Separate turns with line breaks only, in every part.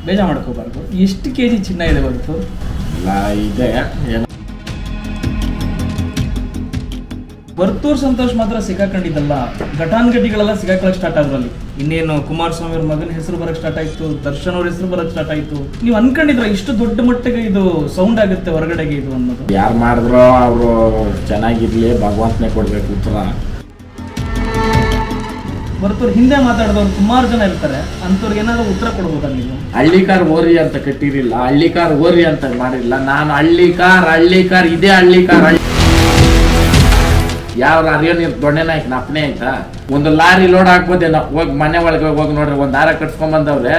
ಬೇಜಾರು ಮಾಡ್ಕೋಬಾರ್ದು. ಎಷ್ಟು kg ಚಿನ್ನ ಇದೆ ಬಂತು?
ಇದೆ.
ವರ್ತೂರ್ ಸಂತೋಷ್ ಮಾತ್ರ ಸಿಕ್ಕಾಕೊಂಡಿದ್ದಲ್ಲ, ಘಟಾನ್ಘಟಿಗಳೆಲ್ಲ ಸಿಕ್ಕಾಕೊಳ್ಳಕ್ಕೆ ಸ್ಟಾರ್ಟ್ ಆದ್ರಲ್ಲಿ. ಇನ್ನೇನು ಕುಮಾರಸ್ವಾಮಿ ಅವ್ರ ಮಗನ ಹೆಸರು ಬರಕ್ಕೆ ಸ್ಟಾರ್ಟ್ ಆಯ್ತು, ದರ್ಶನ್ ಅವ್ರ ಹೆಸರು ಬರಕ್ಕೆ ಸ್ಟಾರ್ಟ್ ಆಯ್ತು. ನೀವು ಅನ್ಕೊಂಡಿದ್ರ ಇಷ್ಟು ದೊಡ್ಡ ಮಟ್ಟಿಗೆ ಇದು ಸೌಂಡ್ ಆಗುತ್ತೆ ಹೊರಗಡೆಗೆ ಇದು ಅನ್ನೋದು?
ಯಾರು ಮಾಡಿದ್ರೋ ಅವರು ಚೆನ್ನಾಗಿರ್ಲಿ, ಭಗವಂತನೇ ಕೊಡ್ಬೇಕು ಉತ್ತರ.
ವರ್ತೂರ್ ಹಿಂದೆ ಮಾತಾಡಿದವ್ರು ಸುಮಾರು ಜನ ಇರ್ತಾರೆ, ಅಂಥವ್ರಿಗೆ ಏನಾದ್ರು ಉತ್ತರ ಕೊಡ್ಬೋದಾ ನೀವು?
ಹಳ್ಳಿಕಾರ್ ಓರಿ ಅಂತ ಕಟ್ಟಿರಿಲ್ಲ, ಹಳ್ಳಿಕಾರ್ ಓರಿ ಅಂತ ಮಾಡಿಲ್ಲ. ನಾನು ಹಳ್ಳಿಕಾರ್ ಇದೇ ಹಳ್ಳಿಕಾರ್. ಯಾವ ಅರಿಯೋನ್ ದೊಣ್ಣೆ ನಾಯ್ಕ ನಪ್ಪನೆ ಆಯ್ತಾ? ಒಂದು ಲಾರಿ ಲೋಡ್ ಹಾಕ್ಬೋದೇನೋ, ಹೋಗಿ ಮನೆ ಒಳಗೆ ಹೋಗಿ ನೋಡ್ರಿ, ಒಂದು ದಾರ ಕಟ್ಸ್ಕೊಂಡ್ ಬಂದವ್ರೆ.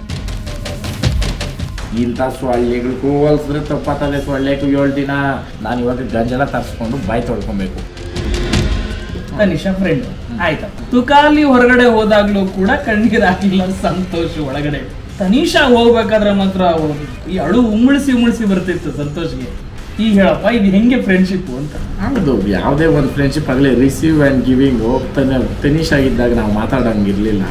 ಇಂಥ ಸೊಳ್ಳೆಗಳಿಗೂ ಹೋಲ್ಸಿದ್ರೆ ತಪ್ಪತ್ತದೆ. ಸೊಳ್ಳೆಗೂ 7 ದಿನ ನಾನು ಇವಾಗ ಗಂಜಲ ತರಿಸ್ಕೊಂಡು ಬಾಯಿ ತೊಳ್ಕೊಬೇಕು.
ತನಿಷಾ ಫ್ರೆಂಡ್ ಆಯ್ತಾ, ತುಕಾಲಿ ಹೊರಗಡೆ ಹೋದಾಗ್ಲೂ ಕೂಡ ಕಣ್ಣಿಗೆ ಹಾಕಿಲ್ಲ ಸಂತೋಷ್ ಒಳಗಡೆ. ತನಿಷಾ ಹೋಗ್ಬೇಕಾದ್ರೆ ಮಾತ್ರ ಈ ಅಳು ಉಮ್ಮಳಿಸಿ ಬರ್ತಿತ್ತು ಸಂತೋಷ್ಗೆ. ಈಗ ಹೇಳಪ್ಪ, ಇದು ಹೆಂಗೆ ಫ್ರೆಂಡ್ಶಿಪ್ ಅಂತ?
ಹೌದು, ಯಾವುದೇ ಒಂದು ಫ್ರೆಂಡ್ಶಿಪ್ ಆಗಲಿ ರಿಸೀವ್ ಆ್ಯಂಡ್ ಗಿವಿಂಗ್. ತನಿಷ್ ಆಗಿದ್ದಾಗ ನಾವು ಮಾತಾಡಂಗಿರ್ಲಿಲ್ಲ.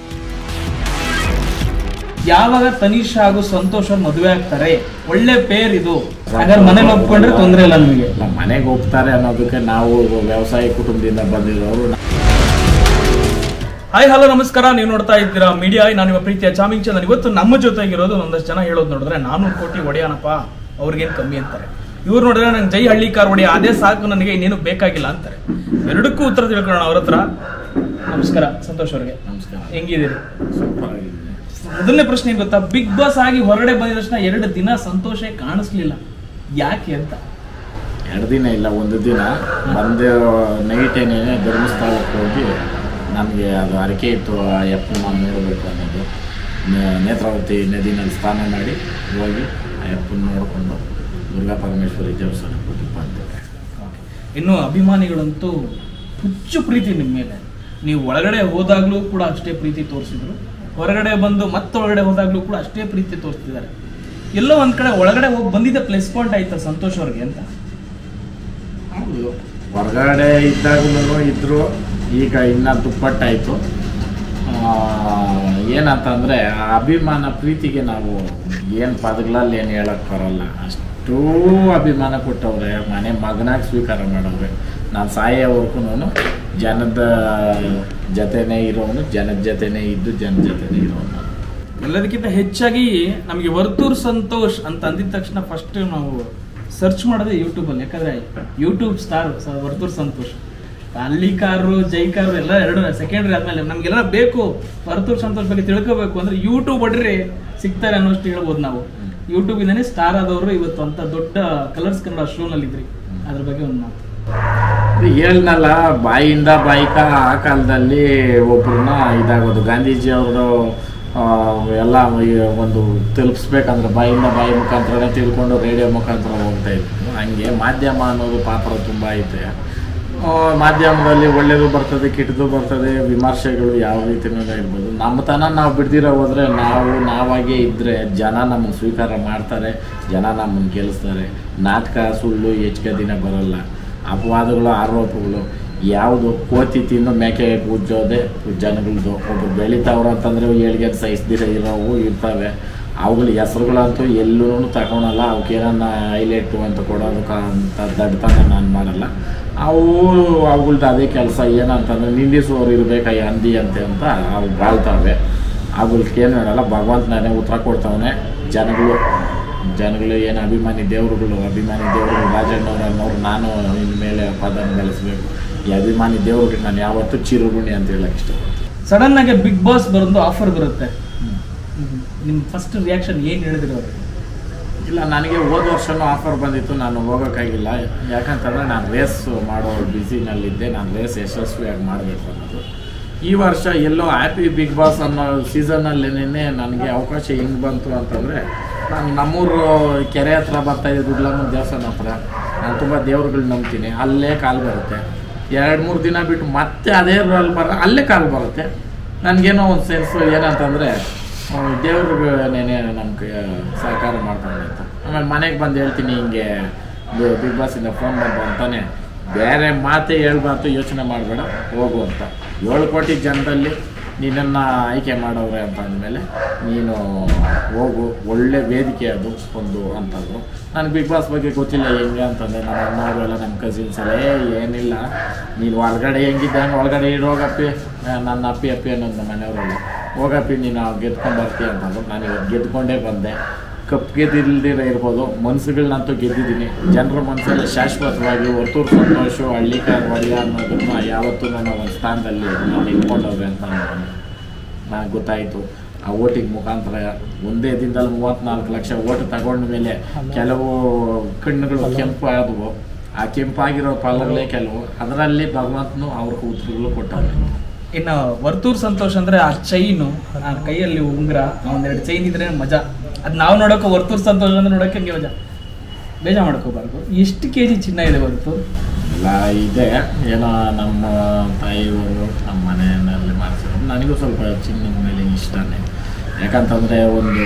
ಯಾವಾಗ ತನಿಷ್ ಹಾಗೂ ಸಂತೋಷ್ ಮದುವೆ ಆಗ್ತಾರೆ, ಒಳ್ಳೆ ಪೇರ್ ಇದು. ಹಾಗಾದ್ರೆ ಮನೇಲಿ ಒಪ್ಕೊಂಡ್ರೆ ತೊಂದರೆ ಇಲ್ಲ ನಿಮಗೆ?
ಮನೆಗೆ ಹೋಗ್ತಾರೆ ಅನ್ನೋದಕ್ಕೆ ನಾವು ವ್ಯವಸಾಯ ಕುಟುಂಬದಿಂದ ಬಂದಿರೋರು.
ಹಾಯ್ ಹಲೋ ನಮಸ್ಕಾರ, ನೀವು ನೋಡ್ತಾ ಇದ್ದೀರಾ ಮೀಡಿಯಾ. ನಾನು ಪ್ರೀತಿಯ ಚಾಮಿಂಗ್ ಚಂದನ್. ಇವತ್ತು ನಮ್ಮ ಜೊತೆಗಿರೋದು ಒಂದಷ್ಟು ಜನ ಹೇಳೋದು ನೋಡಿದ್ರೆ 400 ಕೋಟಿ ಒಡೆಯನಪ್ಪ, ಅವ್ರಿಗೇನು ಕಮ್ಮಿ ಅಂತಾರೆ. ಇವ್ರು ನೋಡಿದ್ರೆ ನಂಗೆ ಜೈ ಹಳ್ಳಿಕಾರ್ ಒಡೆಯ ಅದೇ ಸಾಕು, ನನಗೆ ಇನ್ನೇನು ಬೇಕಾಗಿಲ್ಲ ಅಂತಾರೆ. ಎರಡಕ್ಕೂ ಉತ್ತರ ತಿಳ್ಕೊಳ್ಳೋಣ ಅವ್ರ ಹತ್ರ. ನಮಸ್ಕಾರ ಸಂತೋಷ್ ಅವ್ರಿಗೆ.
ನಮಸ್ಕಾರ.
ಹೆಂಗಿದ್ದೀರಿ? ಮೊದಲನೇ ಪ್ರಶ್ನೆ ಗೊತ್ತಾ, ಬಿಗ್ ಬಾಸ್ ಆಗಿ ಹೊರಗಡೆ ಬಂದಿದ ತಕ್ಷಣ 2 ದಿನ ಸಂತೋಷ ಕಾಣಿಸ್ಲಿಲ್ಲ, ಯಾಕೆ ಅಂತ?
2 ದಿನ ಇಲ್ಲ, 1 ದಿನ ಬಂದು ನೈಟ್ ಏನೇನೆ ಧರ್ಮಸ್ಥಳಕ್ಕೆ ಹೋಗಿ ನಮಗೆ ಅದು ಅರಿಕೆ ಇತ್ತು, ಅಯ್ಯಪ್ಪನ ನಾನು ನೋಡಬೇಕು ಅನ್ನೋದು. ನೇತ್ರಾವತಿ ನದಿನಲ್ಲಿ ಸ್ನಾನ ಮಾಡಿ ಹೋಗಿ ಅಯ್ಯಪ್ಪನ ನೋಡಿಕೊಂಡು ದುರ್ಗಾ ಪರಮೇಶ್ವರಿ ದೇವಸ್ಥಾನಕ್ಕೆ ಹೋಗಿ ಬಂದಿದೆ.
ಇನ್ನು ಅಭಿಮಾನಿಗಳಂತೂ ಹುಚ್ಚು ಪ್ರೀತಿ ನಿಮ್ಮ ಮೇಲೆ. ನೀವು ಒಳಗಡೆ ಹೋದಾಗ್ಲೂ ಕೂಡ ಅಷ್ಟೇ ಪ್ರೀತಿ ತೋರಿಸಿದ್ರು, ಹೊರಗಡೆ ಬಂದು ಒಳಗಡೆ ಹೋದಾಗ್ಲೂ ಕೂಡ ಅಷ್ಟೇ ಪ್ರೀತಿ ತೋರಿಸ್ತಿದ್ದಾರೆ. ಎಲ್ಲೋ ಒಂದ್ ಕಡೆ ಒಳಗಡೆ ಹೋಗಿ ಬಂದಿದ್ದ ಪ್ಲಸ್ ಪಾಯಿಂಟ್ ಆಯ್ತಾ ಸಂತೋಷ್ ಅವ್ರಿಗೆ ಅಂತ?
ಹೌದು, ಹೊರಗಡೆ ಇದ್ದಾಗಲೂ ಇದ್ರು, ಈಗ ಇನ್ನೂ ದುಪ್ಪಟ್ಟಾಯಿತು. ಏನಂತಂದರೆ ಅಭಿಮಾನ ಪ್ರೀತಿಗೆ ನಾವು ಏನು ಪದಗಳಲ್ಲಿ ಏನು ಹೇಳಕ್ಕೆ ಬರೋಲ್ಲ. ಅಷ್ಟೂ ಅಭಿಮಾನ ಕೊಟ್ಟವ್ರೆ, ಮನೆ ಮಗನಾಗಿ ಸ್ವೀಕಾರ ಮಾಡವ್ರೆ. ನಾನು ಸಾಯೋವರೆಗೂ ಜನದ ಜೊತೆನೇ ಇರೋನು, ಜನದ ಜೊತೆನೇ ಇದ್ದು ಜನದ ಜೊತೆನೇ ಇರೋನು.
ಎಲ್ಲದಕ್ಕಿಂತ ಹೆಚ್ಚಾಗಿ ನಮಗೆ ವರ್ತೂರ್ ಸಂತೋಷ್ ಅಂತ ಅಂದಿದ ತಕ್ಷಣ ಫಸ್ಟ್ ನಾವು ಸರ್ಚ್ ಮಾಡೋದೇ ಯೂಟ್ಯೂಬಲ್ಲಿ. ಯಾಕಂದರೆ ಯೂಟ್ಯೂಬ್ ಸ್ಟಾರ್ ವರ್ತೂರ್ ಸಂತೋಷ್. ಹಳ್ಳಿಕಾರರು ಜೈಕಾರರು ಎಲ್ಲ ಎರಡು ಸೆಕೆಂಡ್ರಿ ಆದ್ಮೇಲೆ ನಮ್ಗೆಲ್ಲ ಬೇಕು ವರ್ತೂರ್ ಸಂತೋಷ್ ಬಗ್ಗೆ ತಿಳ್ಕೋಬೇಕು ಅಂದ್ರೆ ಯೂಟ್ಯೂಬ್ ಹೊಡ್ರಿ ಸಿಗ್ತಾರೆ ಅನ್ನೋಷ್ಟು ಹೇಳ್ಬೋದು ನಾವು. ಯೂಟ್ಯೂಬ್ ಇಂದಾನೆ ಸ್ಟಾರ್ ಆದವರು ಇವತ್ತು ಅಂತ ದೊಡ್ಡ ಕಲರ್ಸ್ ಕನ್ನಡ ಶೋನಲ್ಲಿ ಇದ್ರಿ. ಅದ್ರ ಬಗ್ಗೆ ಒಂದು ಮಾತು
ಹೇಳ್ನಲ್ಲ, ಬಾಯಿಂದ ಬಾಯಿಕ ಆ ಕಾಲದಲ್ಲಿ ಒಬ್ಬರನ್ನ ಇದಾಗೋದು. ಗಾಂಧೀಜಿ ಅವರು ಎಲ್ಲ ಒಂದು ತಲುಪಿಸ್ಬೇಕಂದ್ರೆ ಬಾಯಿಂದ ಬಾಯಿ ಮುಖಾಂತರನೇ ತಿಳ್ಕೊಂಡು ರೇಡಿಯೋ ಮುಖಾಂತರ ಹೋಗ್ತಾ ಇತ್ತು. ಹಂಗೆ ಮಾಧ್ಯಮ ಅನ್ನೋದು ಪಾತ್ರ ತುಂಬ ಐತೆ. ಮಾಧ್ಯಮದಲ್ಲಿ ಒಳ್ಳೇದು ಬರ್ತದೆ, ಕೆಟ್ಟದ್ದು ಬರ್ತದೆ, ವಿಮರ್ಶೆಗಳು ಯಾವ ರೀತಿಯೂ ಇರ್ಬೋದು. ನಮ್ಮತನ ನಾವು ಬಿಡ್ದಿರೋ ಹೋದರೆ ನಾವಾಗೇ ಇದ್ದರೆ ಜನ ನಮಗೆ ಸ್ವೀಕಾರ ಮಾಡ್ತಾರೆ, ಜನ ನಮ್ಮನ್ನು ಗೆಲ್ಲಿಸ್ತಾರೆ. ನಾಟಕ ಸುಳ್ಳು ಹೆಚ್ಚಿಗೆ ದಿನ ಬರೋಲ್ಲ. ಅಪವಾದಗಳು ಆರೋಪಗಳು ಯಾವುದು ಕೋತಿ ತಿಂದು ಮೇಕೆ ಉಜ್ಜೋದೆ ಜನಗಳದ್ದು. ಒಬ್ಬರು ಬೆಳಿತಾವ್ರು ಅಂತಂದರೆ ಏಳಿಗೆ ಸಹಿಸ್ದಿರ ಇರೋವು ಇರ್ತವೆ. ಅವುಗಳ ಹೆಸ್ರುಗಳಂತೂ ಎಲ್ಲೂ ತಗೊಳಲ್ಲ. ಅವಕ್ಕೇನನ್ನ ಹೈಲೈಟು ಅಂತ ಕೊಡೋದಕ್ಕೆ ಅಂತ ದಡ್ತನ ನಾನು ಮಾಡಲ್ಲ. ಅವುಗಳ್ದು ಅದೇ ಕೆಲಸ. ಏನಂತಂದರೆ ನಿಂದಿಸುವವರು ಇರಬೇಕಾಗಿ ಹಂದಿ ಅಂತ ಅವು ಬಾಳ್ತಾವೆ. ಅವುಗಳ್ಗೇನು ಹೇಳಲ್ಲ, ಭಗವಂತನೇ ಉತ್ತರ ಕೊಡ್ತಾವನೆ. ಜನಗಳು ಏನು ಅಭಿಮಾನಿ ದೇವರುಗಳು ರಾಜಣ್ಣವ್ರನ್ನೋರು ನಾನು ಇನ್ಮೇಲೆ ಪದನ ಬೆಳೆಸಬೇಕು. ಈ ಅಭಿಮಾನಿ ದೇವ್ರಿಗೆ ನಾನು ಯಾವತ್ತೂ ಚಿರುಗುಣಿ ಅಂತ ಹೇಳಕ್ಕೆ ಇಷ್ಟಪಡ್ತೀನಿ.
ಸಡನ್ ಆಗಿ ಬಿಗ್ ಬಾಸ್ ಬರೋದು ಆಫರ್ ಬರುತ್ತೆ, ನಿಮ್ಮ ಫಸ್ಟ್ ರಿಯಾಕ್ಷನ್ ಏನು ಹೇಳಿದ್ರು ಅವ್ರಿಗೆ?
ಇಲ್ಲ, ನನಗೆ ಹೋದ ವರ್ಷನೂ ಆಫರ್ ಬಂದಿತ್ತು, ನಾನು ಹೋಗೋಕ್ಕಾಗಿಲ್ಲ. ಯಾಕಂತಂದರೆ ನಾನು ರೇಸ್ ಮಾಡೋ ಬ್ಯುಸಿನಲ್ಲಿದ್ದೆ. ನಾನು ರೇಸ್ ಯಶಸ್ವಿಯಾಗಿ ಮಾಡಬೇಕು ಅನ್ನೋದು. ಈ ವರ್ಷ ಎಲ್ಲೋ ಹ್ಯಾಪಿ ಬಿಗ್ ಬಾಸ್ ಅನ್ನೋ ಸೀಸನ್ನಲ್ಲೇನೇ ನನಗೆ ಅವಕಾಶ ಹೆಂಗೆ ಬಂತು ಅಂತಂದರೆ, ನಾನು ನಮ್ಮೂರು ಕೆರೆ ಹತ್ರ ಬರ್ತಾಯಿದ್ದೆ, ದುಡ್ಲಮ್ಮನ ದೇವಸ್ಥಾನ ಹತ್ರ. ನಾನು ತುಂಬ ದೇವ್ರುಗಳು ನಂಬ್ತೀನಿ. ಅಲ್ಲೇ ಕಾಲು ಬರುತ್ತೆ. 2-3 ದಿನ ಬಿಟ್ಟು ಮತ್ತೆ ಅದೇ ಅಲ್ಲೇ ಕಾಲು ಬರುತ್ತೆ. ನನಗೇನೋ ಒಂದು ಸೆನ್ಸು ಏನಂತಂದರೆ ದೇವ್ರಿಗೇನೇ ನಮ್ಗೆ ಸಹಕಾರ ಮಾಡ್ತಾನೆ ಅಂತ. ಆಮೇಲೆ ಮನೆಗೆ ಬಂದು ಹೇಳ್ತೀನಿ, ಹಿಂಗೆ ಬಿಗ್ ಬಾಸಿಂದ ಫೋನ್ ಬಂದು ಅಂತಾನೆ, ಬೇರೆ ಮಾತೇ ಹೇಳ್ಬಾರ್ದು, ಯೋಚನೆ ಮಾಡಬೇಡ, ಹೋಗು ಅಂತ. 7 ಕೋಟಿ ಜನದಲ್ಲಿ ನಿನ್ನನ್ನು ಆಯ್ಕೆ ಮಾಡವ್ರೆ ಅಂತ ಅಂದಮೇಲೆ ನೀನು ಹೋಗು, ಒಳ್ಳೆ ವೇದಿಕೆ ಅದು ಒಂದು ಅಂತಂದರು. ನನಗೆ ಬಿಗ್ ಬಾಸ್ ಬಗ್ಗೆ ಗೊತ್ತಿಲ್ಲ ಹೆಂಗೆ ಅಂತಂದರೆ, ನಮ್ಮ ಅಣ್ಣವರೆಲ್ಲ ನಮ್ಮ ಕಸಿನ್ಸ್ ಎಲ್ಲ ಏನಿಲ್ಲ, ನೀನು ಹೊರಗಡೆ ಹೆಂಗಿದ್ದೆ ಹಂಗೆ ಒಳಗಡೆ ಇರೋಗಪ್ಪಿ, ನನ್ನ ಅಪ್ಪಿ ಅನ್ನೋದು ನಮ್ಮ ಮನೆಯವರೆಲ್ಲ, ಹೋಗಪ್ಪಿ ನೀನು ಗೆದ್ಕೊಂಡು ಬರ್ತೀಯ ಅಂತಂದ್ರು. ನಾನು ಇವತ್ತು ಗೆದ್ಕೊಂಡೇ ಬಂದೆ. ಕಪ್ ಗೆದ್ದಿಲ್ದಿರ ಇರ್ಬೋದು, ಮನಸ್ಸುಗಳನ್ನಂತೂ ಗೆದ್ದಿದ್ದೀನಿ. ಜನರ ಮನಸ್ಸಲ್ಲಿ ಶಾಶ್ವತವಾಗಿ ವರ್ತೂರು ಸಂತೋಷ, ಹಳ್ಳಿಕಾರ್ ಒಡೆಯ ಅನ್ನೋದನ್ನು ಯಾವತ್ತೂ ನಾನು ಒಂದು ಸ್ಥಾನದಲ್ಲಿ ನಾನು ಇಟ್ಕೊಂಡವ್ರೆ ಅಂತ ನನಗೆ ಗೊತ್ತಾಯಿತು. ಆ ಓಟಿಗೆ ಮುಖಾಂತರ ಒಂದೇ ದಿನದಲ್ಲಿ 34 ಲಕ್ಷ ಓಟ್ ತಗೊಂಡ ಮೇಲೆ ಕೆಲವು ಕಣ್ಣುಗಳು ಕೆಂಪು ಆದವು. ಆ ಕೆಂಪಾಗಿರೋ ಫಲಗಳೇ ಕೆಲವು, ಅದರಲ್ಲಿ ಭಗವಂತನು ಅವ್ರಿಗೆ ಉತ್ತರಗಳು ಕೊಟ್ಟವ್ರೆ.
ಇನ್ನು ವರ್ತೂರು ಸಂತೋಷ್ ಅಂದ್ರೆ ಆ ಚೈನು, ಆ ಕೈಯಲ್ಲಿ ಉಂಗುರ, ಒಂದೆರಡು ಚೈನ್ ಇದ್ರೆ ಮಜಾ. ಅದು ನಾವು ನೋಡೋಕೆ ವರ್ತೂರು ಸಂತೋಷ್ ಅಂದ್ರೆ ನೋಡೋಕೆ ಹಂಗೆ ಮಜಾ, ಬೇಜಾರು ಮಾಡ್ಕೋಬಾರ್ದು. ಎಷ್ಟು kg ಚಿನ್ನ ಇದೆ ಹೊರತು
ಎಲ್ಲ ಇದೆ, ಏನೋ ನಮ್ಮ ತಾಯಿಯವರು ನಮ್ಮ ಮನೆಯಲ್ಲಿ ಮಾಡಿಸಿದ್ರು. ನನಗೂ ಸ್ವಲ್ಪ ಚಿನ್ನದ ಮೇಲೆ ಇಷ್ಟನೇ. ಯಾಕಂತಂದರೆ ಒಂದು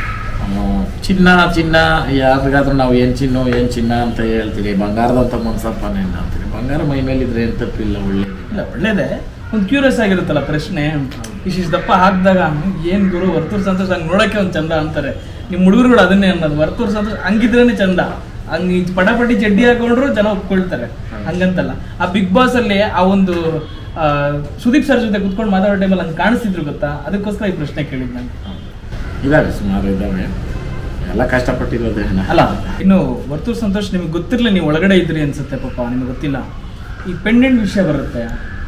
ಚಿನ್ನ ಯಾರಿಗಾದ್ರೂ ನಾವು ಏನು ಚಿನ್ನ ಅಂತ ಹೇಳ್ತೀವಿ, ಬಂಗಾರದಂಥ ಮನ್ಸಪ್ಪನೇ ಅಂತೀವಿ. ಬಂಗಾರ ಮೈ ಮೇಲಿದ್ರೆ ಏನು ತಪ್ಪಿಲ್ಲ,
ಒಳ್ಳೇದೇ. ಒಂದು ಕ್ಯೂರಿಯಸ್ ಆಗಿರುತ್ತಲ್ಲ ಪ್ರಶ್ನೆ, ಇಷ್ಟು ದಪ್ಪ ಹಾಕಿದಾಗ ಏನು ಗುರು ವರ್ತೂರು ಸಂತೋಷ್ ಹಂಗೆ ನೋಡೋಕ್ಕೆ ಒಂದು ಚಂದ ಅಂತಾರೆ. ನಿಮ್ಮ ಹುಡುಗರುಗಳು ಅದನ್ನೇ ಅನ್ನೋದು, ವರ್ತೂರು ಸಂತೋಷ್ ಹಂಗಿದ್ರೇನೆ ಚಂದ, ಹಂಗೆ ಪಟಾಪಟಿ ಚಡ್ಡಿ ಹಾಕೊಂಡ್ರು ಜನ ಒಪ್ಕೊಳ್ತಾರೆ, ಹಂಗಂತಲ್ಲ. ಆ ಬಿಗ್ ಬಾಸ್ ಅಲ್ಲಿ ಆ ಒಂದು ಸುದೀಪ್ ಸರ್ ಜೊತೆ ಕುತ್ಕೊಂಡು ಮಾತಾಡೋ ಟೈಮಲ್ಲಿ ಹಂಗೆ ಕಾಣಿಸ್ತಿದ್ರು ಗೊತ್ತಾ, ಅದಕ್ಕೋಸ್ಕರ ಈ ಪ್ರಶ್ನೆ ಕೇಳಿದ್ದು ನಾನು.
ಇದಾವೆ, ಸುಮಾರು ಇದ್ದಾವೆ, ಎಲ್ಲ ಕಷ್ಟಪಟ್ಟಿರೋದೇ
ಅಲ್ಲ. ಇನ್ನು ವರ್ತೂರು ಸಂತೋಷ್ ನಿಮ್ಗೆ ಗೊತ್ತಿರಲಿಲ್ಲ, ನೀವು ಒಳಗಡೆ ಇದ್ರಿ ಅನ್ಸುತ್ತೆ ಪಾಪ, ನಿಮ್ಗೆ ಗೊತ್ತಿಲ್ಲ. ಈ ಪೆಂಡೆಂಟ್ ವಿಷಯ ಬರುತ್ತೆ,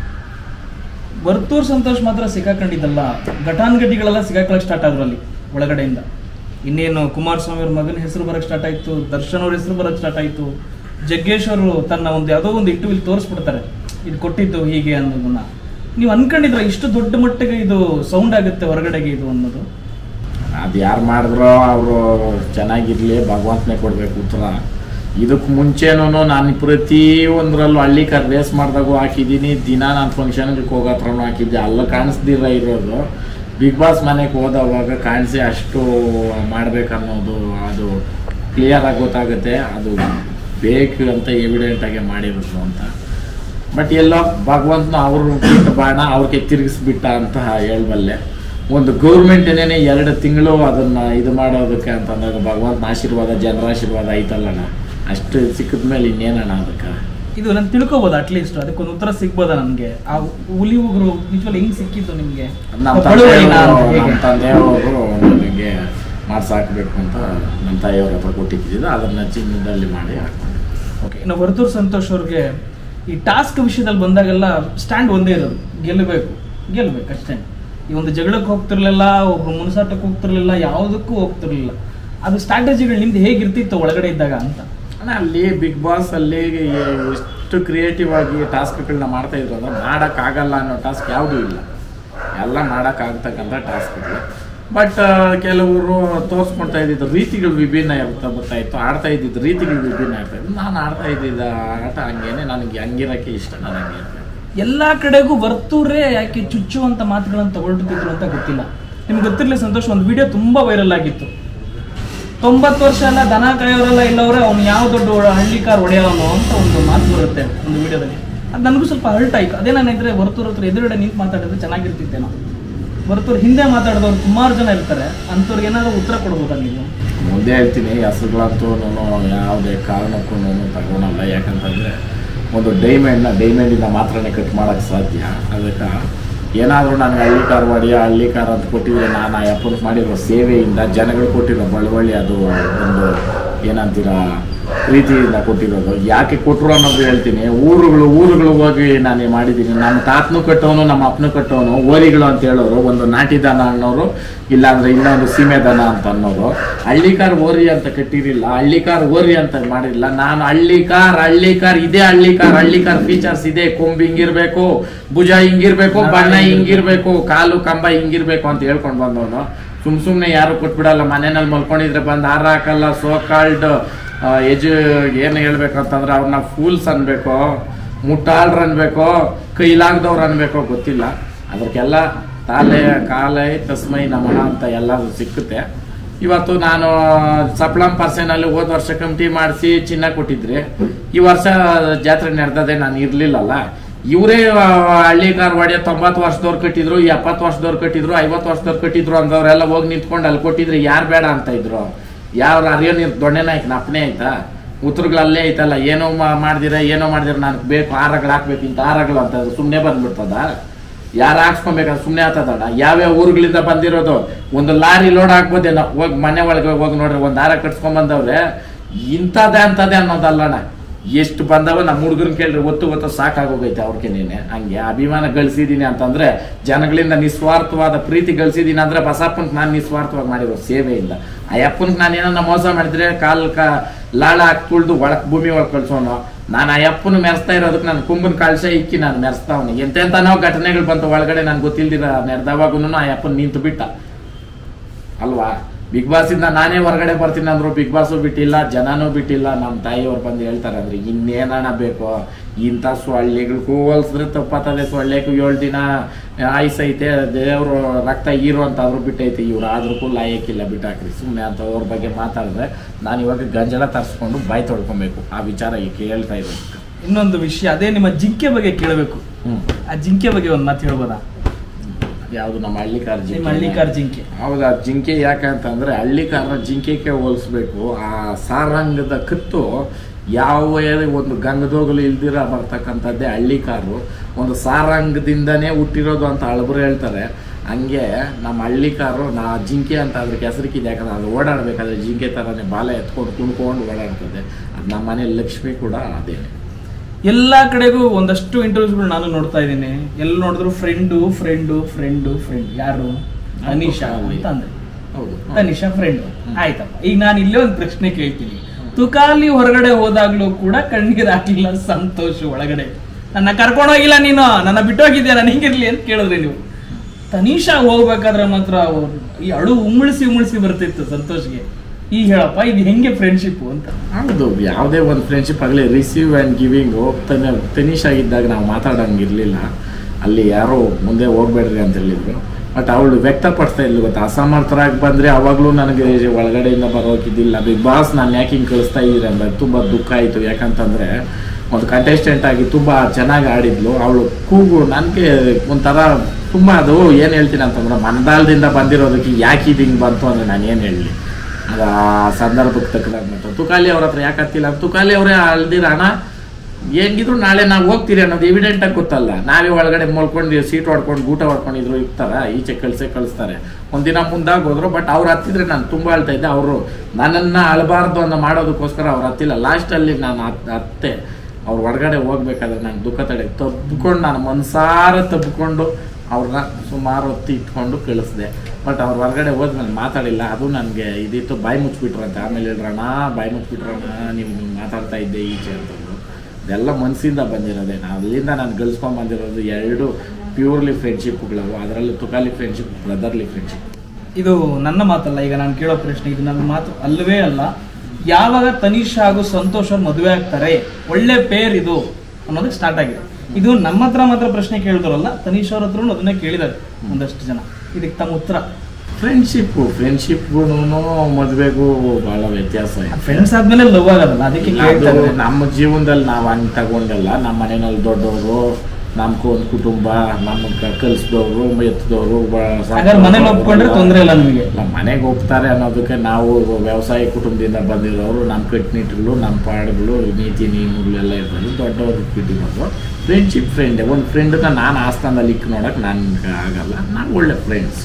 ವರ್ತೂರು ಸಂತೋಷ್ ಮಾತ್ರ ಸಿಕ್ಕಾಕೊಂಡಿದ್ದಲ್ಲ, ಘಟಾನುಘಟಿಗಳೆಲ್ಲ ಸಿಕ್ಕಾಕೊಳ್ಳೋಕೆ ಸ್ಟಾರ್ಟ್ ಆದ್ರು ಅಲ್ಲಿ ಒಳಗಡೆಯಿಂದ. ಇನ್ನೇನು ಕುಮಾರಸ್ವಾಮಿ ಅವ್ರ ಮಗನ ಹೆಸರು ಬರೋಕ್ಕೆ ಸ್ಟಾರ್ಟ್ ಆಯಿತು, ದರ್ಶನ್ ಅವ್ರ ಹೆಸರು ಬರೋಕ್ಕೆ ಸ್ಟಾರ್ಟ್ ಆಯಿತು, ಜಗ್ಗೇಶ್ ಅವರು ತನ್ನ ಒಂದು ಯಾವುದೋ ಒಂದು ಇಟ್ಟು ಇಲ್ಲಿ ತೋರಿಸ್ಬಿಡ್ತಾರೆ, ಇದು ಕೊಟ್ಟಿದ್ದು ಹೀಗೆ ಅನ್ನೋದನ್ನ. ನೀವು ಅನ್ಕೊಂಡಿದ್ರ ಇಷ್ಟು ದೊಡ್ಡ ಮಟ್ಟಿಗೆ ಇದು ಸೌಂಡ್ ಆಗುತ್ತೆ ಹೊರಗಡೆಗೆ ಇದು ಅನ್ನೋದು?
ಅದು ಯಾರು ಮಾಡಿದ್ರೋ ಅವರು ಚೆನ್ನಾಗಿರಲಿ, ಭಗವಂತನೇ ಕೊಡಬೇಕು ಉತ್ತರ. ಇದಕ್ಕೆ ಮುಂಚೆನೂ ನಾನು ಪ್ರತಿ ಒಂದರಲ್ಲೂ ಹಳ್ಳಿಕಾರ್ ರೇಸ್ ಮಾಡಿದಾಗೂ ಹಾಕಿದ್ದೀನಿ, ದಿನ ನಾನು ಫಂಕ್ಷನ್ಗೆ ಹೋಗೋ ಹತ್ರನೂ ಹಾಕಿದ್ದೆ. ಅಲ್ಲ ಕಾಣಿಸ್ದಿರ ಇರೋದು ಬಿಗ್ ಬಾಸ್ ಮನೆಗೆ ಹೋದವಾಗ ಕಾಣಿಸಿ ಅಷ್ಟು ಮಾಡಬೇಕನ್ನೋದು ಅದು ಕ್ಲಿಯರಾಗಿ ಗೊತ್ತಾಗುತ್ತೆ. ಅದು ಬೇಕು ಅಂತ ಎವಿಡೆಂಟಾಗಿ ಮಾಡಿರೋದು ಅಂತ. ಬಟ್ ಎಲ್ಲೋ ಭಗವಂತನ ಅವರು ಬಿಟ್ಟ ಬಾಣ ಅವ್ರಿಗೆ ತಿರುಗಿಸ್ಬಿಟ್ಟ ಅಂತ ಹೇಳಬಲ್ಲೆ. ಒಂದು ಗೌರ್ಮೆಂಟೇನೇ 2 ತಿಂಗಳು ಅದನ್ನು ಇದು ಮಾಡೋದಕ್ಕೆ ಅಂತಂದಾಗ ಭಗವಂತನ ಆಶೀರ್ವಾದ, ಜನರ ಆಶೀರ್ವಾದ ಐತಲ್ಲಣ್ಣ, ಅಷ್ಟು ಸಿಕ್ಕಿದ ಮೇಲೆ ಇನ್ನೇನಣ್ಣ ಅದಕ್ಕೆ. ಇದು
ನಾನು ತಿಳ್ಕೊಬೋದು, ಅಟ್ಲೀಸ್ಟ್ ಅದಕ್ಕೊಂದು ಉತ್ತರ ಸಿಗ್ಬೋದಾ ನಮಗೆ? ಆ ಹುಲಿ ಉಗುರು ನಿಜವಾಗ್ಲೂ ಹೆಂಗೆ ಸಿಕ್ಕಿತ್ತು ನಿಮಗೆ?
ನಮ್ಮ ತಂದೆಯವರು ನನಗೆ ಮಾಡ್ಸಾಕಬೇಕು ಅಂತ ನಮ್ಮ ತಾಯಿಯವ್ರ ಹತ್ರ ಕೊಟ್ಟಿದ್ದಿದ್ದು, ಅದನ್ನು ಚಿನ್ನದಲ್ಲಿ ಮಾಡಿ ಹಾಕ್ಕೊಂಡು.
ಓಕೆ. ಇನ್ನು ವರ್ತೂರು ಸಂತೋಷ್ ಅವ್ರಿಗೆ ಈ ಟಾಸ್ಕ್ ವಿಷಯದಲ್ಲಿ ಬಂದಾಗೆಲ್ಲ ಸ್ಟ್ಯಾಂಡ್ ಒಂದೇ ಇರೋದು, ಗೆಲ್ಲಬೇಕು ಅಷ್ಟೇ. ಈ ಒಂದು ಜಗಳಕ್ಕೆ ಹೋಗ್ತಿರ್ಲಿಲ್ಲ, ಒಬ್ಬ ಮುನ್ಸಾಟಕ್ಕೆ ಹೋಗ್ತಿರ್ಲಿಲ್ಲ, ಯಾವುದಕ್ಕೂ ಹೋಗ್ತಿರ್ಲಿಲ್ಲ. ಅದು ಸ್ಟ್ರಾಟಜಿಗಳು ನಿಮ್ದು ಹೇಗಿರ್ತಿತ್ತು ಒಳಗಡೆ ಇದ್ದಾಗ ಅಂತ?
ಅಲ್ಲಿ ಬಿಗ್ ಬಾಸ್ ಅಲ್ಲಿ ಎಷ್ಟು ಕ್ರಿಯೇಟಿವ್ ಆಗಿ ಟಾಸ್ಕ್ಗಳನ್ನ ಮಾಡ್ತಾ ಇದ್ರು ಅಂದ್ರೆ ಮಾಡೋಕ್ಕಾಗಲ್ಲ ಅನ್ನೋ ಟಾಸ್ಕ್ ಯಾವುದೂ ಇಲ್ಲ, ಎಲ್ಲ ಮಾಡೋಕ್ಕಾಗ್ತಕ್ಕಂಥ ಟಾಸ್ಕ್ಗಳು. ಬಟ್ ಕೆಲವರು ತೋರಿಸ್ಕೊಳ್ತಾ ಇದ್ದಿದ್ದು ರೀತಿಗಳು ವಿಭಿನ್ನ ಬರ್ತಾಯಿತ್ತು, ಆಡ್ತಾ ಇದ್ದಿದ್ದು ರೀತಿಗಳು ವಿಭಿನ್ನ ಇರ್ತಾಯಿತ್ತು. ನಾನು ಆಡ್ತಾ ಇದ್ದಿದ್ದ ಆಟ ಹಂಗೇನೆ, ನನಗೆ ಹಂಗಿರೋಕ್ಕೆ ಇಷ್ಟ, ನಾನು ಹಂಗೆ
ಎಲ್ಲ ಕಡೆಗೂ ವರ್ತೂರೇ ಯಾಕೆ ಚುಚ್ಚುವಂಥ ಮಾತುಗಳನ್ನು ತಗೊಳ್ತಿದ್ರು ಅಂತ ಗೊತ್ತಿಲ್ಲ. ನಿಮ್ಗೆ ಗೊತ್ತಿರಲಿ ಸಂತೋಷ್, ಒಂದು ವಿಡಿಯೋ ತುಂಬ ವೈರಲ್ ಆಗಿತ್ತು. 90 ವರ್ಷ ಎಲ್ಲ ದನ ಕಾಯೋರೆಲ್ಲ ಇಲ್ಲವ್ರೆ, ಅವ್ನು ಯಾವ ದೊಡ್ಡ ಹಳ್ಳಿಕಾರ್ ಹೊಡೆಯವನು ಅಂತ ಒಂದು ಮಾತು ಬರುತ್ತೆ ಒಂದು ವಿಡಿಯೋದಲ್ಲಿ. ಅದು ನನಗೂ ಸ್ವಲ್ಪ ಹರ್ಟ್ ಆಯ್ತು. ಅದೇನಾಗಿದ್ರೆ ವರ್ತೂರ್ ಹತ್ರ ಎದುರುಗಡೆ ನಿಂತು ಮಾತಾಡಿದ್ರೆ ಚೆನ್ನಾಗಿರ್ತಿತ್ತೇನೋ. ವರ್ತೂರ್ ಹಿಂದೆ ಮಾತಾಡಿದವ್ರು ಸುಮಾರು ಜನ ಇರ್ತಾರೆ, ಅಂಥವ್ರಿಗೆ ಏನಾದರೂ ಉತ್ತರ ಕೊಡ್ಬೋದಾ ನೀವು?
ಮುಂದೆ ಹೇಳ್ತೀನಿ, ಹೆಸರುಗಳಂತೂ ಯಾವುದೇ ಕಾರಣಕ್ಕೂ ತಗೊಳಲ್ಲ. ಯಾಕಂತಂದರೆ ಒಂದು ಡೈಮಂಡಿಂದ ಮಾತ್ರನೇ ಕಟ್ ಮಾಡೋಕ್ಕೆ ಸಾಧ್ಯ. ಅದಕ್ಕೆ ಏನಾದರೂ ನನಗೆ ಹಳ್ಳಿಕಾರ್ ಅಂತ ಕೊಟ್ಟಿದ್ರೆ ನಾನು ಆ ಅಪ್ಪನಿಗೆ ಮಾಡಿರೋ ಸೇವೆಯಿಂದ, ಜನಗಳು ಕೊಟ್ಟಿರೋ ಬಳುವಳಿ, ಅದು ಒಂದು ಏನಂತೀರ ಪ್ರೀತಿಯಿಂದ ಕೊಟ್ಟಿರೋದು. ಯಾಕೆ ಕೊಟ್ಟರು ಅನ್ನೋದು ಹೇಳ್ತೀನಿ. ಊರುಗಳು ಹೋಗಿ ನಾನು ಮಾಡಿದ್ದೀನಿ. ನಮ್ಮ ತಾತನೂ ಕಟ್ಟೋನು, ನಮ್ಮ ಅಪ್ಪನೂ ಕಟ್ಟೋನು ಓರಿಗಳು ಅಂತ ಹೇಳೋರು, ಒಂದು ನಾಟಿ ದನ ಅನ್ನೋರು, ಇಲ್ಲಾಂದರೆ ಇನ್ನೊಂದು ಸೀಮೆ ದನ ಅಂತ ಅನ್ನೋರು. ಹಳ್ಳಿಕಾರ್ ಓರಿ ಅಂತ ಕಟ್ಟಿರಲಿಲ್ಲ, ಹಳ್ಳಿಕಾರ್ ಓರಿ ಅಂತ ಮಾಡಿರಲಿಲ್ಲ. ನಾನು ಹಳ್ಳಿಕಾರ್ ಇದೇ ಹಳ್ಳಿಕಾರ್ ಫೀಚರ್ಸ್ ಇದೆ, ಕೊಂಬು ಹಿಂಗಿರ್ಬೇಕು, ಭುಜ ಹಿಂಗಿರ್ಬೇಕು, ಬಣ್ಣ ಹಿಂಗಿರ್ಬೇಕು, ಕಾಲು ಕಂಬ ಹಿಂಗಿರ್ಬೇಕು ಅಂತ ಹೇಳ್ಕೊಂಡು ಬಂದವನು. ಸುಮ್ಮನೆ ಯಾರು ಕೊಟ್ಬಿಡಲ್ಲ. ಮನೆಯಲ್ಲಿ ಮಲ್ಕೊಂಡಿದ್ರೆ ಬಂದು ಹಾರ ಹಾಕಲ್ಲ. ಸೋಕಾಲ್ಡ್ ಏನು ಹೇಳ್ಬೇಕಂತಂದ್ರೆ ಅವ್ರನ್ನ ಫೂಲ್ಸ್ ಅನ್ಬೇಕೋ, ಮುಟ್ಟಾಳ್ರು ಅನ್ಬೇಕೋ, ಕೈಲಾಗ್ದವ್ರು ಅನ್ಬೇಕೋ ಗೊತ್ತಿಲ್ಲ. ಅದಕ್ಕೆಲ್ಲ ಕಾಲೇ ತಸ್ಮೈ ನಮಃ ಅಂತ ಎಲ್ಲರೂ ಸಿಕ್ಕುತ್ತೆ. ಇವತ್ತು ನಾನು ಸಪ್ಲಂ ಪರ್ಸನಲ್ಲಿ ಹೋದ ವರ್ಷ ಕಮಿಟಿ ಮಾಡಿಸಿ ಚಿನ್ನ ಕೊಟ್ಟಿದ್ರೆ, ಈ ವರ್ಷ ಜಾತ್ರೆ ನಡೆದದೆ ನಾನು ಇರಲಿಲ್ಲಲ್ಲ. ಇವರೇ ಹಳ್ಳಿ ಕಾರ್ವಾಡಿಯ 90 ವರ್ಷದವ್ರು ಕಟ್ಟಿದ್ರು, 70 ವರ್ಷದವ್ರು ಕಟ್ಟಿದ್ರು, 50 ವರ್ಷದವ್ರು ಕಟ್ಟಿದ್ರು ಅಂದವ್ರೆಲ್ಲ ಹೋಗಿ ನಿಂತ್ಕೊಂಡು ಅಲ್ಲಿ ಕೊಟ್ಟಿದ್ರೆ ಯಾರು ಬೇಡ ಅಂತ ಇದ್ರು? ಯಾವ ಅರಿಯೋ ದೊಣ್ಣೆ ನಾಯ್ಕನ ಅಪ್ಪನೇ ಆಯ್ತಾ? ಉತ್ತರಗಳಲ್ಲೇ ಐತಲ್ಲ, ಏನೋ ಮಾಡ್ದಿರ ನನಗೆ ಬೇಕು ಹಾರಗಳು ಹಾಕ್ಬೇಕು ಇಂತ ಹಾರಗಳು ಅಂತ ಸುಮ್ಮನೆ ಬಂದ್ಬಿಡ್ತದ? ಯಾರು ಹಾಕ್ಸ್ಕೊಬೇಕಾದ್ರೆ ಸುಮ್ಮನೆ ಆಗ್ತದಣ್ಣ. ಯಾವ್ಯಾವ ಊರುಗಳಿಂದ ಬಂದಿರೋದು, ಒಂದು ಲಾರಿ ಲೋಡ್ ಹಾಕ್ಬೋದೇನೋ, ಹೋಗಿ ಮನೆ ಒಳಗೆ ಹೋಗಿ ನೋಡ್ರಿ, ಒಂದು ಹಾರ ಕಟ್ಸ್ಕೊಂಡ್ ಬಂದವ್ರೆ, ಇಂಥದ್ದೇ ಅಂತದೇ ಅನ್ನೋದಲ್ಲಣ್ಣ. ಎಷ್ಟು ಬಂದವ ನಮ್ಮ ಹುಡುಗರನ್ನ ಕೇಳ್ರಿ, ಒತ್ತು ಸಾಕಾಗೋಗೈತೆ ಅವ್ರಿಗೇನೇನೆ. ಹಂಗೆ ಅಭಿಮಾನ ಗಳಿಸಿದೀನಿ ಅಂತಂದ್ರೆ ಜನಗಳಿಂದ ನಿಸ್ವಾರ್ಥವಾದ ಪ್ರೀತಿ ಗಳಿಸಿದೀನಿ ಅಂದ್ರೆ ಬಸಪ್ಪನ್ಗೆ ನಾನು ನಿಸ್ವಾರ್ಥವಾಗಿ ಮಾಡಿರೋ ಸೇವೆಯಿಂದ. ಆ ಅಪ್ಪನ್ಗೆ ನಾನು ಏನನ್ನ ಮೋಸ ಮಾಡಿದ್ರೆ ಲಾಳ ಹಾಕಿ ತುಳ್ದು ಒಳಕ್ ಭೂಮಿ ಒಳಗೆ ಕಳ್ಸೋನು. ನಾನು ಆ ಅಪ್ಪನ ಮೆರೆಸ್ತಾ ಇರೋದಕ್ಕೆ ನಾನು ಕುಂಬನ ಕಾಳ್ಸ ಇಕ್ಕಿ ನಾನು ಮೆರೆಸ್ತಾವನಿ. ಎಂತೆಂತ ನಾವು ಘಟನೆಗಳು ಬಂತು ಒಳಗಡೆ, ನಾನು ಗೊತ್ತಿಲ್ದಿರ ನೆರೆದವಾಗೂ ಆ ಅಪ್ಪನ ನಿಂತು ಬಿಟ್ಟ ಅಲ್ವಾ? ಬಿಗ್ ಬಾಸ್ ಇಂದ ನಾನೇ ಹೊರಗಡೆ ಬರ್ತೀನಿ ಅಂದ್ರು ಬಿಗ್ ಬಾಸು ಬಿಟ್ಟಿಲ್ಲ, ಜನನೂ ಬಿಟ್ಟಿಲ್ಲ. ನಮ್ಮ ತಾಯಿಯವ್ರು ಬಂದು ಹೇಳ್ತಾರೆ ಅಂದ್ರೆ ಇನ್ನೇನಣ ಬೇಕು? ಇಂಥ ಸೊಳ್ಳೆಗಳಿಗೂ ಹೋಲ್ಸಿದ್ರೆ ತಪ್ಪತ್ತದೆ. ಸೊಳ್ಳೆಗೂ 7 ದಿನ ಆಯ್ಸೈತೆ, ದೇವ್ರು ರಕ್ತ ಹೀರೋ ಅಂತ ಆದ್ರೂ ಬಿಟ್ಟೈತೆ. ಇವ್ರು ಆದ್ರೂ ಲಾಯಕ್ಕಿಲ್ಲ, ಬಿಟ್ಟಾಕ್ರಿ ಸುಮ್ಮನೆ ಅಂತ ಅವ್ರ ಬಗ್ಗೆ ಮಾತಾಡಿದ್ರೆ ನಾನು ಇವಾಗ ಗಂಜಲ ತರಿಸ್ಕೊಂಡು ಬಾಯಿ ತೊಳ್ಕೊಬೇಕು. ಆ ವಿಚಾರ ಈಗ ಹೇಳ್ತಾ ಇದ್ದೀನಿ.
ಇನ್ನೊಂದು ವಿಷಯ, ಅದೇ ನಿಮ್ಮ ಜಿಂಕೆ ಬಗ್ಗೆ ಕೇಳಬೇಕು. ಆ ಜಿಂಕೆ ಬಗ್ಗೆ ಒಂದು ಮಾತು ಹೇಳ್ಬೋದಾ?
ಯಾವುದು? ನಮ್ಮ ಹಳ್ಳಿಕಾರ
ಜಿಂಕೆ.
ಹೌದಾ? ಜಿಂಕೆ ಯಾಕಂತಂದ್ರೆ ಹಳ್ಳಿಕಾರ ಜಿಂಕೆಗೆ ಹೋಲಿಸ್ಬೇಕು. ಆ ಸಾರಂಗದ ಕತ್ತು ಯಾವ ಒಂದು ಗಂಗದೋಗಲು ಇಲ್ದಿರ ಬರ್ತಕ್ಕಂಥದ್ದೇ ಹಳ್ಳಿಕಾರು. ಒಂದು ಸಾರಂಗದಿಂದನೇ ಹುಟ್ಟಿರೋದು ಅಂತ ಹಳಬರು ಹೇಳ್ತಾರೆ. ಹಂಗೆ ನಮ್ಮ ಹಳ್ಳಿಕಾರು ಜಿಂಕೆ ಅಂತ ಅದಕ್ಕೆ ಹೆಸರಿಕಿದೆ. ಯಾಕಂದ್ರೆ ಅದು ಓಡಾಡ್ಬೇಕಾದ್ರೆ ಜಿಂಕೆ ಥರನೇ ಬಾಲ ಎತ್ಕೊಂಡು ಕುಣ್ಕೊಂಡು ಓಡಾಡ್ತದೆ. ಅದು ನಮ್ಮ ಮನೆ ಲಕ್ಷ್ಮಿ ಕೂಡ ಅದೇನೆ.
ಎಲ್ಲಾ ಕಡೆಗೂ ಒಂದಷ್ಟು ಇಂಟರ್ವ್ಯೂಸ್ಗಳು ನಾನು ನೋಡ್ತಾ ಇದ್ದೀನಿ. ಎಲ್ಲಿ ನೋಡಿದ್ರು ಫ್ರೆಂಡು. ಯಾರು? ತನಿಷಾ ಅಂತ ಅಂದ್ರೆ. ತನಿಷಾ ಫ್ರೆಂಡ್ ಆಯ್ತಪ್ಪ. ಈಗ ನಾನು ಇಲ್ಲೇ ಒಂದು ಪ್ರಶ್ನೆ ಕೇಳ್ತೀನಿ. ತುಕಾಲಿ ಹೊರಗಡೆ ಹೋದಾಗ್ಲೂ ಕೂಡ ಕಣ್ಣಿಗೆ ಹಾಕಿಲ್ಲ ಸಂತೋಷ್ ಒಳಗಡೆ. ನನ್ನ ಕರ್ಕೊಂಡೋಗಿಲ್ಲ, ನೀನು ನನ್ನ ಬಿಟ್ಟೋಗಿದ್ಯಾ, ನಾನು ಹಿಂಗಿರ್ಲಿ ಅಂತ ಕೇಳಿದ್ರಿ ನೀವು. ತನಿಷಾ ಹೋಗ್ಬೇಕಾದ್ರೆ ಮಾತ್ರ ಈ ಅಳು ಉಮ್ಮಳಿಸಿ ಬರ್ತಿತ್ತು ಸಂತೋಷ್ಗೆ. ಈಗ ಹೇಳಪ್ಪ, ಇದು ಹೆಂಗೆ ಫ್ರೆಂಡ್ಶಿಪ್ ಅಂತ?
ಹೌದು, ಯಾವುದೇ ಒಂದು ಫ್ರೆಂಡ್ಶಿಪ್ ಆಗಲಿ ರಿಸೀವ್ ಆ್ಯಂಡ್ ಗಿವಿಂಗ್. ತನಿಷಾ ಇದ್ದಾಗ ನಾವು ಮಾತಾಡೋಂಗಿರ್ಲಿಲ್ಲ. ಅಲ್ಲಿ ಯಾರೋ ಮುಂದೆ ಹೋಗ್ಬೇಡ್ರಿ ಅಂತ ಹೇಳಿದ್ರು. ಬಟ್ ಅವಳು ವ್ಯಕ್ತಪಡಿಸ್ತಾ ಇದ್ಲು ಗೊತ್ತಾ, ಅಸಮರ್ಥರಾಗಿ ಬಂದರೆ ಅವಾಗಲೂ ನನಗೆ ಒಳಗಡೆಯಿಂದ ಬರೋಕಿದ್ದಿಲ್ಲ. ಬಿಗ್ ಬಾಸ್ ನಾನು ಯಾಕೆ ಹಿಂಗೆ ಕಳಿಸ್ತಾ ಇದ್ದೀರಿ ಅಂದರೆ ತುಂಬ ದುಃಖ ಆಯಿತು. ಯಾಕಂತಂದರೆ ಒಂದು ಕಂಟೆಸ್ಟೆಂಟ್ ಆಗಿ ತುಂಬ ಚೆನ್ನಾಗಿ ಆಡಿದ್ಲು. ಅವಳು ಕೂಗು ನನಗೆ ಒಂಥರ ತುಂಬ, ಅದು ಏನು ಹೇಳ್ತೀನಿ ಅಂತಂದ್ರೆ ಮನದಾಳದಿಂದ ಬಂದಿರೋದಕ್ಕೆ ಯಾಕೆ ಇದು ಹಿಂಗೆ ಬಂತು ಅಂದರೆ ನಾನು ಏನು ಹೇಳಲಿ. ಅದು ಆ ಸಂದರ್ಭಕ್ಕೆ ತಕ್ಕದಾಗ ಮತ್ತು ತುಕಾಲಿ ಅವ್ರ ಹತ್ರ ಯಾಕೆ ಹತ್ತಿಲ್ಲ? ತುಕಾಲಿ ಅವರೇ ಅಲ್ದಿರ ಅಣ್ಣ ಹೆಂಗಿದ್ರು ನಾಳೆ ನಾವು ಹೋಗ್ತೀರಿ ಅನ್ನೋದು ಎವಿಡೆಂಟಾಗಿ ಗೊತ್ತಲ್ಲ. ನಾವೇ ಒಳಗಡೆ ಮಲ್ಕೊಂಡು ಸೀಟ್ ಹೊಡ್ಕೊಂಡು ಊಟ ಹೊಡ್ಕೊಂಡಿದ್ರು ಇರ್ತಾರ, ಈಚೆ ಕಳಿಸ್ತಾರೆ. ಒಂದಿನ ಮುಂದಾಗಿ ಹೋದ್ರು. ಬಟ್ ಅವ್ರು ಹತ್ತಿದ್ರೆ ನಾನು ತುಂಬ ಅಳ್ತಾ ಇದ್ದೆ. ಅವರು ನನ್ನನ್ನು ಅಳಬಾರ್ದು ಅನ್ನೋ ಮಾಡೋದಕ್ಕೋಸ್ಕರ ಅವ್ರು ಹತ್ತಿಲ್ಲ. ಲಾಸ್ಟಲ್ಲಿ ನಾನು ಅತ್ತೆ ಅವ್ರು ಹೊರಗಡೆ ಹೋಗ್ಬೇಕಾದ್ರೆ ನಂಗೆ ದುಃಖ ತಡೆ ತಬ್ಕೊಂಡು ನಾನು ಮನ್ಸಾರ ತಬ್ಕೊಂಡು ಅವ್ರನ್ನ ಸುಮಾರು ಹೊತ್ತು ಇಟ್ಕೊಂಡು ಕಳಿಸ್ದೆ. ಬಟ್ ಅವ್ರು ಹೊರಗಡೆ ಹೋದ್ಮೇಲೆ ಮಾತಾಡಿಲ್ಲ. ಅದು ನನಗೆ ಇದಿತ್ತು, ಬಾಯಿ ಮುಚ್ಚಿಬಿಟ್ರಂತೆ. ಆಮೇಲೆ ಹೇಳ್ರಣ್ಣ ಬಾಯಿ ಮುಚ್ಚಿಬಿಟ್ರಣ್ಣ, ನೀವು ಮಾತಾಡ್ತಾ ಇದ್ದೆ ಈಚೆ ಅಂತಂದ್ರು. ಇದೆಲ್ಲ ಮನಸ್ಸಿಂದ ಬಂದಿರೋದೆ. ಅಲ್ಲಿಂದ ನಾನು ಗಳಿಸ್ಕೊಂಡ್ಬಂದಿರೋದು 2 ಪ್ಯೂರ್ಲಿ ಫ್ರೆಂಡ್ಶಿಪ್ಗಳವು. ಅದರಲ್ಲೂ ತುಕಾಲಿ ಫ್ರೆಂಡ್ಶಿಪ್, ಬ್ರದರ್ಲಿ ಫ್ರೆಂಡ್ಶಿಪ್.
ಇದು ನನ್ನ ಮಾತಲ್ಲ, ಈಗ ನಾನು ಕೇಳೋ ಪ್ರಶ್ನೆ ಇದು ನನ್ನ ಮಾತು ಅಲ್ಲವೇ ಅಲ್ಲ. ಯಾವಾಗ ತನಿಷಾ ಹಾಗೂ ಸಂತೋಷ್ ಅವ್ರು ಮದುವೆ ಆಗ್ತಾರೆ, ಒಳ್ಳೆ ಪೇರ್ ಇದು ಅನ್ನೋದಕ್ಕೆ ಸ್ಟಾರ್ಟ್ ಆಗಿದೆ. ಇದು ನಮ್ಮ ಹತ್ರ ಮಾತ್ರ ಪ್ರಶ್ನೆ ಕೇಳಿದ್ರಲ್ಲ, ತನಿಷಾ ಅವ್ರ ಹತ್ರ ಅದನ್ನೇ ಕೇಳಿದ್ದಾರೆ ಒಂದಷ್ಟು ಜನ. ಇದಕ್ಕೆ ತಮ್ಮ ಉತ್ತರ?
ಫ್ರೆಂಡ್ಶಿಪ್ಗೂ ಮದುವೆಗೂ ಬಹಳ ವ್ಯತ್ಯಾಸ ಇದೆ.
ಫ್ರೆಂಡ್ಸ್ ಆದ್ಮೇಲೆ ಲವ್ ಆಗೋದಲ್ಲ, ಅದಕ್ಕೆ
ನಮ್ಮ ಜೀವನದಲ್ಲಿ ನಾವು ಹಂಗೆ ತಗೊಂಡಲ್ಲ. ನಮ್ಮ ಮನೆಯಲ್ಲಿ ದೊಡ್ಡವರು, ನಮ್ಗೆ ಒಂದು ಕುಟುಂಬ, ನಮಗೆ ಕಲಿಸಿದವರು, ಎತ್ತಿದವರು,
ಮನೇಲಿ ಒಪ್ಕೊಂಡ್ರೆ ತೊಂದರೆ ಇಲ್ಲ ನಮಗೆ.
ಮನೆಗೆ ಒಪ್ತಾರೆ ಅನ್ನೋದಕ್ಕೆ ನಾವು ವ್ಯವಸಾಯ ಕುಟುಂಬದಿಂದ ಬಂದಿರೋರು. ನಮ್ಮ ಕಟ್ಟುನಿಟ್ಟುಗಳು, ನಮ್ಮ ಪಾಡುಗಳು, ನೀತಿ ನಿಯಮಗಳೆಲ್ಲ ಇರ್ಬೋದು. ದೊಡ್ಡವರು ಬಿಟ್ಟಿರೋದು ಫ್ರೆಂಡ್ಶಿಪ್ ಫ್ರೆಂಡ್. ಒಂದು ಫ್ರೆಂಡನ್ನ ನಾನು ಆಸ್ಥಾನದಲ್ಲಿ ಇಟ್ಟು ನೋಡೋಕೆ ನನಗೆ ಆಗಲ್ಲ. ನಾವು ಒಳ್ಳೆ ಫ್ರೆಂಡ್ಸ್.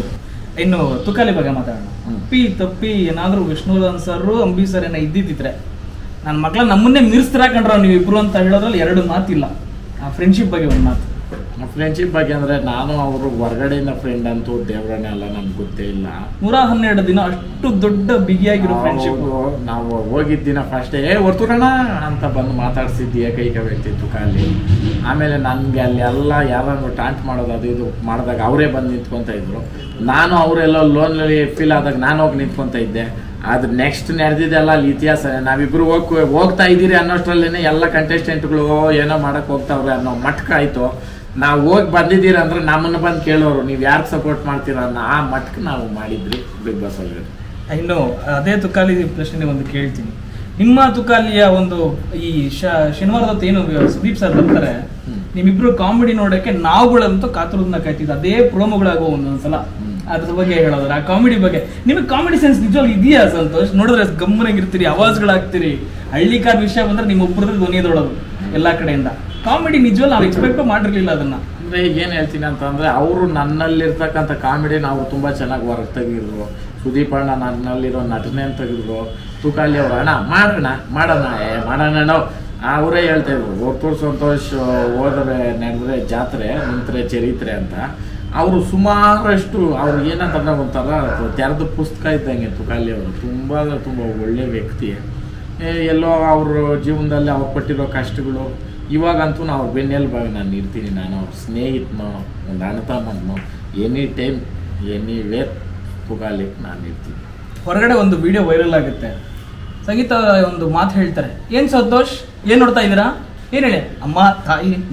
ಇನ್ನು ತುಕಾಲಿ ಬಗ್ಗೆ ಮಾತಾಡೋಣ. ತಪ್ಪಿ ಏನಾದರೂ ವಿಷ್ಣುವರ್ಧನ್ ಸರ್, ಅಂಬಿ ಸರ್ ಏನೋ ಇದ್ದಿದ್ರೆ ನನ್ನ ಮಕ್ಕಳ ನಮ್ಮನ್ನೇ ಮೀರಿಸ್ತಿರಾಕೊಂಡ್ರ ನೀವು ಇಬ್ರು ಅಂತ ಹೇಳೋದ್ರಲ್ಲಿ 2 ಮಾತಿಲ್ಲ. ಆ ಫ್ರೆಂಡ್ಶಿಪ್ ಬಗ್ಗೆ ಒಂದು ಮಾತು.
ಫ್ರೆಂಡ್ಶಿಪ್ ಬಗ್ಗೆ ಅಂದರೆ ನಾನು ಅವರು ಹೊರಗಡೆಯಿಂದ ಫ್ರೆಂಡ್ ಅಂತೂ ದೇವರನ್ನೇ ಅಲ್ಲ, ನಮ್ಗೆ ಗೊತ್ತೇ ಇಲ್ಲ.
112 ದಿನ ಅಷ್ಟು ದೊಡ್ಡ ಬಿಗಿಯಾಗಿರೋ ಫ್ರೆಂಡ್ಶಿಪ್.
ನಾವು ಹೋಗಿದ್ದ ದಿನ ಫಸ್ಟ್ ಹೊರ್ತುರಣ ಅಂತ ಬಂದು ಮಾತಾಡ್ಸಿದ್ದು ಏಕೈಕ ವ್ಯಕ್ತಿ ತುಕಾಲಿ. ಆಮೇಲೆ ನನಗೆ ಅಲ್ಲಿ ಎಲ್ಲ ಯಾರನ್ನು ಟಾಂಟ್ ಮಾಡೋದು ಅದು ಇದು ಮಾಡಿದಾಗ ಅವರೇ ಬಂದು ನಿಂತ್ಕೊತ ಇದ್ರು. ನಾನು ಅವರೆಲ್ಲ ಲೋನ್ಲಿ ಫೀಲ್ ಆದಾಗ ನಾನು ಹೋಗಿ ನಿಂತ್ಕೊತ ಇದ್ದೆ. ಅದು ನೆಕ್ಸ್ಟ್ ನಡೆದಿದ್ದೆಲ್ಲ ಅಲ್ಲಿ ಇತಿಹಾಸ. ನಾವಿಬ್ರು ಹೋಗ್ತಾ ಇದ್ದೀರಿ ಅನ್ನೋಷ್ಟರಲ್ಲೇ ಎಲ್ಲ ಕಂಟೆಸ್ಟೆಂಟ್ಗಳು ಏನೋ ಮಾಡಕ್ಕೆ ಹೋಗ್ತಾವ್ರೆ ಅನ್ನೋ ಮಟ್ಕ ಆಯಿತು. ನಾವು ಹೋಗಿ ಬಂದಿದ್ದೀರ ಅಂದ್ರೆ ನಮ್ಮನ್ನು ಬಂದು ಕೇಳೋರು, ನೀವು ಯಾರಿಗೆ ಸಪೋರ್ಟ್ ಮಾಡ್ತೀರ ಅನ್ನೋ ಆ ಮಟ್ಕ ನಾವು ಮಾಡಿದ್ರಿ ಬಿಗ್ ಬಾಸ್ ಒಳಗಡೆ.
ಇನ್ನು ಅದೇ ತುಕಾಲಿ ಪ್ರಶ್ನೆ ಒಂದು ಕೇಳ್ತೀನಿ. ನಿಮ್ಮ ತುಕಾಲಿಯ ಒಂದು ಈ ಶನಿವಾರದ ಏನು ಸುದೀಪ್ ಸರ್ ಬರ್ತಾರೆ, ನಿಮ್ಮಿಬ್ರು ಕಾಮಿಡಿ ನೋಡಕ್ಕೆ ನಾವುಗಳಂತೂ ಕಾತುರದಿಂದ ಕಾಯ್ತಿದ್ವಿ. ಅದೇ ಪ್ರೋಮೋಗಳಾಗೋ ಒಂದೊಂದ್ಸಲ ಅದ್ರ ಬಗ್ಗೆ ಹೇಳೋದ್ರ, ಆ ಕಾಮಿಡಿ ಬಗ್ಗೆ. ನಿಮಗೆ ಕಾಮಿಡಿ ಸೆನ್ಸ್ ನಿಜವಾಗ್ಲೂ ಇದೆಯಾ ಸಂತೋಷ್? ನೋಡಿದ್ರೆ ಗಮ್ಮನಾಗಿರ್ತೀರಿ, ಅವಾಜ್ಗಳಾಗ್ತೀರಿ. ಹಳ್ಳಿಕಾರ್ ವಿಷಯ ಬಂದ್ರೆ ನಿಮ್ಮ ಒಬ್ಬರದ್ದು ಧ್ವನಿ ದೊಡೋದು ಎಲ್ಲಾ ಕಡೆಯಿಂದ. ಕಾಮಿಡಿ ನಿಜವಲ್ಲ ನಾವು ಎಕ್ಸ್ಪೆಕ್ಟ್ ಮಾಡಿರ್ಲಿಲ್ಲ ಅದನ್ನ.
ಅಂದ್ರೆ ಈಗ ಏನ್ ಹೇಳ್ತೀನಿ ಅಂತಂದ್ರೆ, ಅವರು ನನ್ನಲ್ಲಿರ್ತಕ್ಕಂಥ ಕಾಮಿಡಿನ ಅವ್ರು ತುಂಬಾ ಚೆನ್ನಾಗಿ ಹೊರಗೆ ತೆಗಿದ್ರು. ಸುದೀಪ್ ಅಣ್ಣ ನನ್ನಲ್ಲಿರೋ ನಟನೆ ಅಂತ ತೆಗೆದ್ರು. ತುಕಾಲಿ ಅವ್ರು ಅಣ್ಣ ಮಾಡೋಣ ಅವರೇ ಹೇಳ್ತಾ ಇದ್ರು, ವರ್ತೂರ್ ಸಂತೋಷ್ ಹೋದ್ರೆ ನಡೆದ್ರೆ ಜಾತ್ರೆ, ನಿಂತ್ರೆ ಚರಿತ್ರೆ ಅಂತ. ಅವರು ಸುಮಾರಷ್ಟು ಅವ್ರು ಏನಂತಂದ್ರೆ ಒಂಥರ ತೆರೆದ ಪುಸ್ತಕ ಇದ್ದಂಗೆ ತುಕಾಲಿ ಅವರು. ತುಂಬ ಒಳ್ಳೆ ವ್ಯಕ್ತಿ. ಎಲ್ಲೋ ಅವ್ರ ಜೀವನದಲ್ಲಿ ಅವ್ರು ಪಟ್ಟಿರೋ ಕಷ್ಟಗಳು ಇವಾಗಂತೂ ಅವ್ರ ಬೆನ್ನೆಲುಬಾಗಿ ನಾನು ಇರ್ತೀನಿ. ನಾನು ಅವ್ರ ಸ್ನೇಹಿತನೋ ಒಂದು ಅಣ್ಣತಮ್ಮನೋ any time anywhere Tukali ನಾನು ಇರ್ತೀನಿ.
ಹೊರಗಡೆ ಒಂದು ವಿಡಿಯೋ ವೈರಲ್ ಆಗುತ್ತೆ, ಸಂಗೀತ ಒಂದು ಮಾತು ಹೇಳ್ತಾರೆ, ಏನ್ ಸಂತೋಷ್ ಏನ್ ನೋಡ್ತಾ ಇದ್ದೀರಾ, ಏನ್ ಹೇಳಿ, ಅಮ್ಮ ತಾಯಿ